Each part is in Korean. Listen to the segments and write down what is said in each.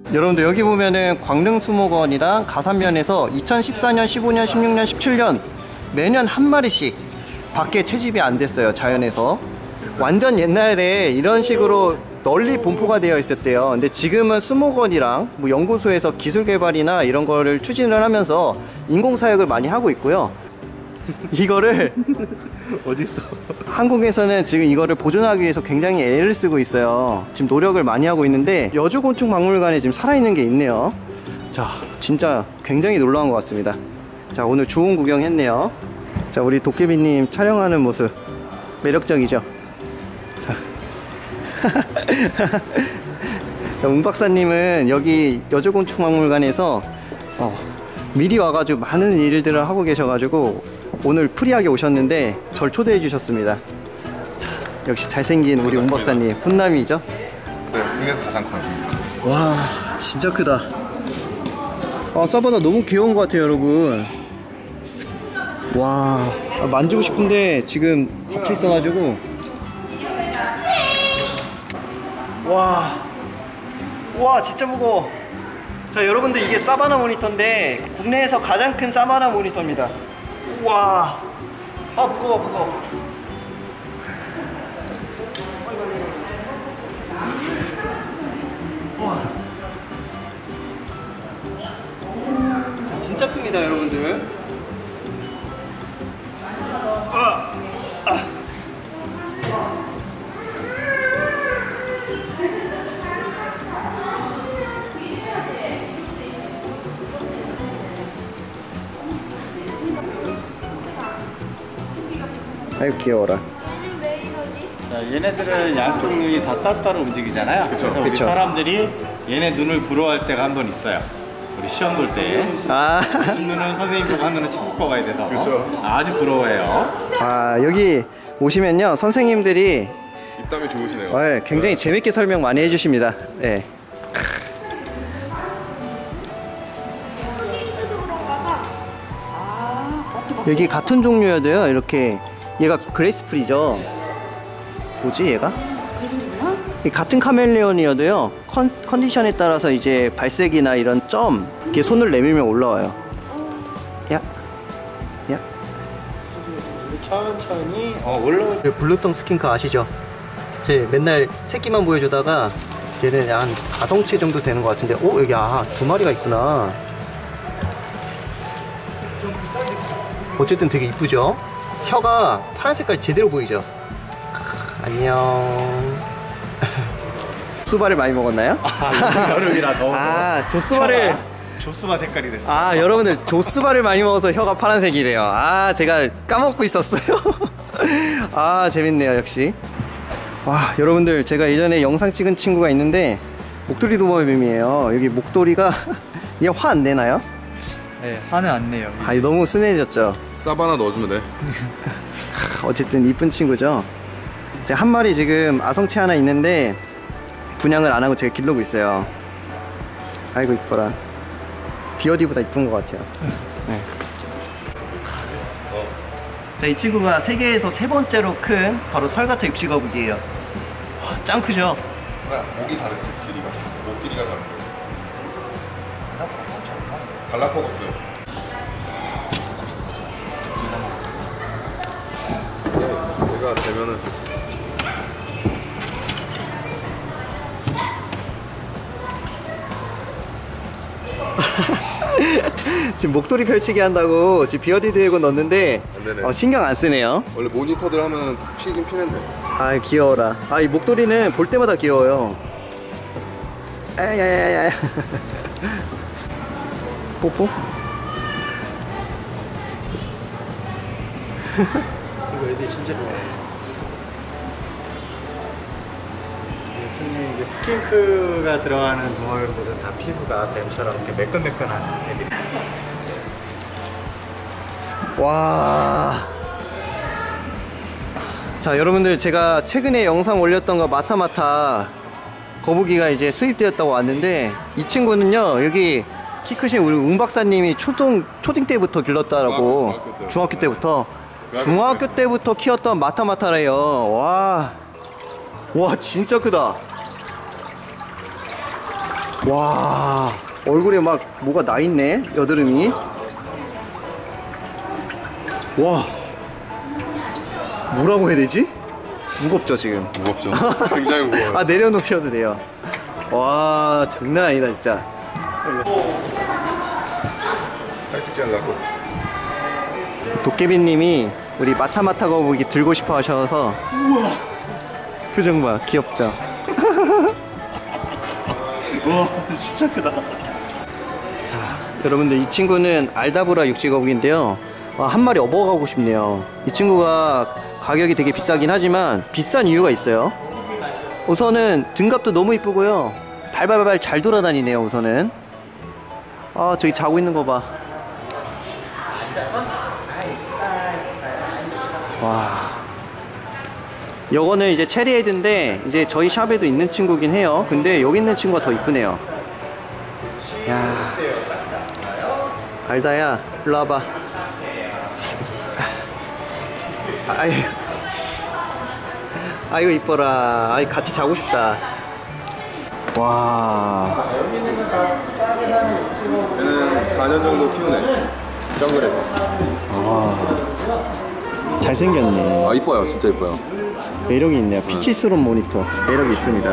여러분들 여기 보면은 광릉수목원이랑 가산면에서 2014년, 15년, 16년, 17년 매년 한 마리씩 밖에 채집이 안 됐어요. 자연에서. 완전 옛날에 이런 식으로 널리 분포가 되어 있었대요. 근데 지금은 수목원이랑 뭐 연구소에서 기술 개발이나 이런 거를 추진을 하면서 인공사육을 많이 하고 있고요. 이거를 어딨어? 한국에서는 지금 이거를 보존하기 위해서 굉장히 애를 쓰고 있어요. 지금 노력을 많이 하고 있는데 여주곤충박물관에 지금 살아있는 게 있네요. 자, 진짜 굉장히 놀라운 것 같습니다. 자, 오늘 좋은 구경 했네요. 자, 우리 도깨비님 촬영하는 모습 매력적이죠? 자, 웅 박사님은 여기 여주곤충박물관에서 미리 와가지고 많은 일들을 하고 계셔가지고 오늘 프리하게 오셨는데 절 초대해 주셨습니다. 자, 역시 잘생긴 우리 웅 박사님 훈남이죠? 네, 국내에서 가장 커요. 와, 진짜 크다. 사바나 너무 귀여운 것 같아요, 여러분. 와, 만지고 싶은데 지금 닫혀 있어가지고. 와, 진짜 무거워. 자, 여러분들 이게 사바나 모니터인데 국내에서 가장 큰 사바나 모니터입니다. 와, 무거워. 와, 진짜 큽니다, 여러분들. 아유, 귀여워라. 자, 얘네들은 양쪽 눈이 다 따로따로 움직이잖아요. 그래서 우리 사람들이 얘네 눈을 부러워할 때가 한 번 있어요. 우리 시험 볼 때. 한 눈은 선생님 보고 한 눈은 친구 거 가야 돼서. 그쵸. 아주 부러워해요. 여기 오시면요, 선생님들이 입담이 좋으시네요. 굉장히 재밌게 설명 많이 해주십니다. 네. 여기 같은 종류여도요, 이렇게. 얘가 그레이스풀이죠. 뭐지, 얘가? 같은 카멜레온이어도요, 컨디션에 따라서 이제 발색이나 이런 점, 이렇게 손을 내밀면 올라와요. 야. 천천히 올라올. 블루텅 스킨크 아시죠? 제 맨날 새끼만 보여주다가 얘는 한 5성체 정도 되는 것 같은데, 여기 2마리가 있구나. 어쨌든 되게 이쁘죠? 혀가 파란 색깔 제대로 보이죠? 안녕. 조스바를 많이 먹었나요? 여름이라 더워서. 조스바 색깔이 됐어요. 여러분들 조스바를 많이 먹어서 혀가 파란색이래요. 제가 까먹고 있었어요. 재밌네요, 역시. 와, 여러분들 제가 예전에 영상 찍은 친구가 있는데 목도리 도마뱀이에요. 여기 목도리가 얘 화 안 내나요? 네, 화는 안 내요. 너무 순해졌죠? 사바나 넣어주면 돼. 어쨌든 이쁜 친구죠. 제가 한 마리 지금 아성치 하나 있는데 분양을 안 하고 제가 기르고 있어요. 아이고 이뻐라. 비어디보다 이쁜 것 같아요. 네. 자, 이 친구가 세계에서 3번째로 큰 바로 설가타 육식어북이에요. 짱 크죠? 목이 다르지, 길이가. 목 길이가 다른 거예요. 갈라파고스. 얘가 되면은 지금 목도리 펼치기 한다고 지금 비어디 들고 넣었는데 신경 안 쓰네요. 원래 모니터들 하면 피긴 피는데. 귀여워라. 이 목도리는 볼 때마다 귀여워요. 야야야야. 뽀뽀? 이거 애들이 진짜 좋아해. 이게 스킨크가 들어가는 동물들은 다 피부가 뱀처럼 이렇게 매끈매끈한 애들이. 와. 자, 여러분들 제가 최근에 영상 올렸던 거 마타마타 거북이가 이제 수입되었다고 왔는데 이 친구는요, 여기 키 크신 우리 웅 박사님이 초딩 때부터 길렀다라고. 중학교 때부터 키웠던 마타마타래요. 와 진짜 크다. 와, 얼굴에 막 뭐가 나 있네, 여드름이. 와, 뭐라고 해야 되지? 무겁죠 지금? 무겁죠. 굉장히 무거워요. 아, 내려놓으셔도 돼요. 와, 장난 아니다 진짜. 짝짓기 하려고. 도깨비님이 우리 마타마타 거북이 들고 싶어 하셔서. 우와, 표정 봐, 귀엽죠? 와 진짜 크다. 자, 여러분들, 이 친구는 알다브라 육지거북인데요. 한 마리 업어가고 싶네요. 이 친구가 가격이 되게 비싸긴 하지만 비싼 이유가 있어요. 우선은 등갑도 너무 이쁘고요, 발발발 잘 돌아다니네요. 우선은 아, 저기 자고 있는 거 봐. 와, 요거는 이제 체리헤드인데 이제 저희 샵에도 있는 친구긴 해요. 근데 여기 있는 친구가 더 이쁘네요. 야, 알다야, 일로 와봐. 아이고 이뻐라. 아이, 같이 자고 싶다. 와, 얘는 4년 정도 키우네. 정글에서. 잘생겼네. 아, 이뻐요. 진짜 이뻐요. 매력이 있네요. 피치스론 모니터 매력이 있습니다.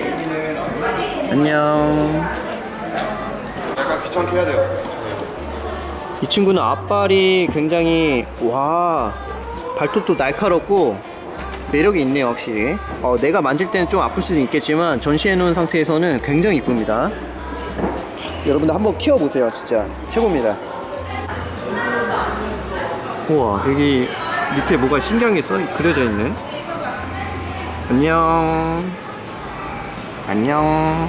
안녕. 약간 귀찮게 해야 돼요. 이 친구는 앞발이 굉장히, 와, 발톱도 날카롭고 매력이 있네요 확실히. 내가 만질 때는 좀 아플 수는 있겠지만 전시해 놓은 상태에서는 굉장히 이쁩니다. 여러분들 한번 키워보세요. 진짜 최고입니다. 우와, 여기 밑에 뭐가 신기한 게 그려져 있네. 안녕. 안녕.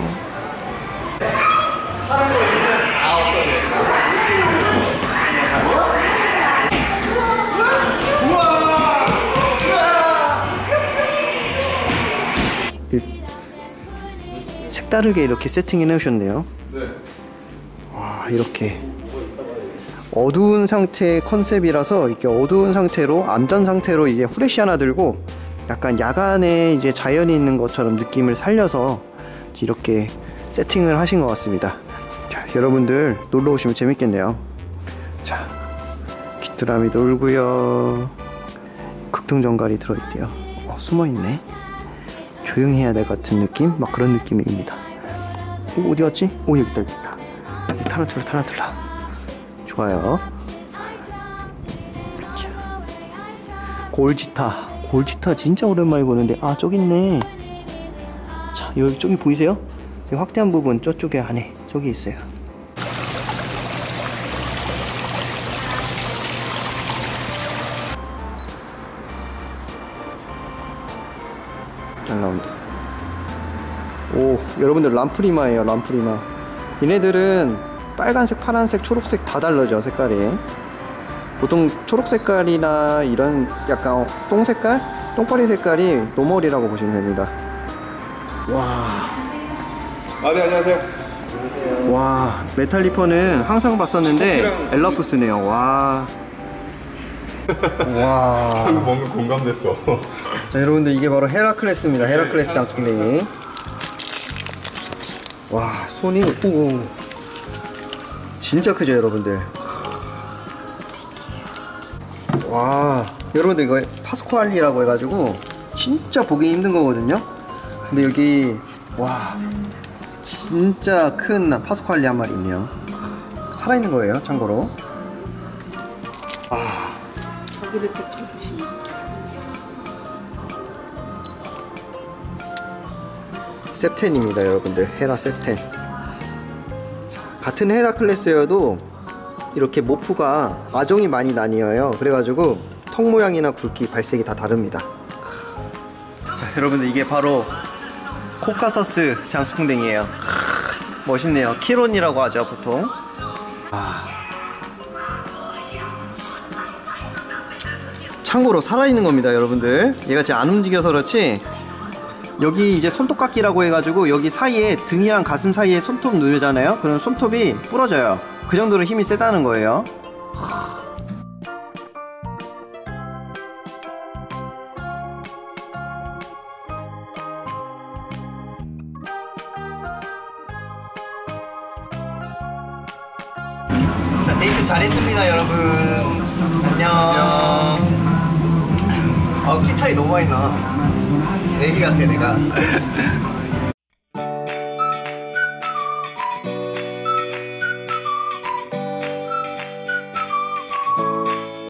색다르게 이렇게 세팅해 놓으셨네요. 네. 와, 이렇게 어두운 상태의 컨셉이라서 이렇게 어두운 상태로, 암전 상태로 이제 후레쉬 하나 들고 약간 야간에 이제 자연이 있는 것처럼 느낌을 살려서 이렇게 세팅을 하신 것 같습니다. 자, 여러분들 놀러 오시면 재밌겠네요. 자, 귀뚜라미 놀고요. 극동정갈이 들어있대요. 숨어있네. 조용히 해야 될 것 같은 느낌? 막 그런 느낌입니다. 어디 갔지? 오, 여기 있다, 여기 있다. 타란툴라, 타란툴라. 좋아요. 자, 골지타. 골지타 진짜 오랜만에 보는데, 아, 저기 있네. 자, 여기 저기 보이세요? 여기 확대한 부분 저쪽에 안에 저기 있어요. 잘 나온다. 오, 여러분들 람프리마예요. 람프리마. 얘네들은 빨간색, 파란색, 초록색 다 달라져, 색깔이. 보통 초록 색깔이나 이런 약간 똥 색깔? 똥파리 색깔이 노멀이라고 보시면 됩니다. 와. 아, 네, 안녕하세요. 와, 메탈리퍼는 항상 봤었는데 엘라푸스네요. 와. 와. 뭔가 공감됐어. 자, 여러분들, 이게 바로 헤라클레스입니다. 헤라클레스 장수풍뎅이. 와, 손이, 오, 진짜 크죠 여러분들. 와, 여러분들, 이거 파스코알리라고 해가지고 진짜 보기 힘든 거거든요. 근데 여기, 와, 진짜 큰 파스코알리 한 마리 있네요. 살아있는 거예요, 참고로. 저기를 비춰주시면 셉텐입니다 여러분들. 헤라 셉텐. 같은 헤라클레스여도 이렇게 모프가 아종이 많이 나뉘어요. 그래가지고 턱 모양이나 굵기, 발색이 다 다릅니다. 자, 여러분들, 이게 바로 코카서스 장수풍뎅이에요. 멋있네요. 키론이라고 하죠 보통. 참고로 살아있는 겁니다 여러분들. 얘가 지금 안 움직여서 그렇지, 여기 이제 손톱깎이라고 해가지고 여기 사이에, 등이랑 가슴 사이에 손톱 누르잖아요. 그럼 손톱이 부러져요. 그 정도로 힘이 세다는 거예요. 자, 데이트 잘했습니다, 여러분. 안녕. 키 차이 너무 많이 나. 애기 같아, 내가.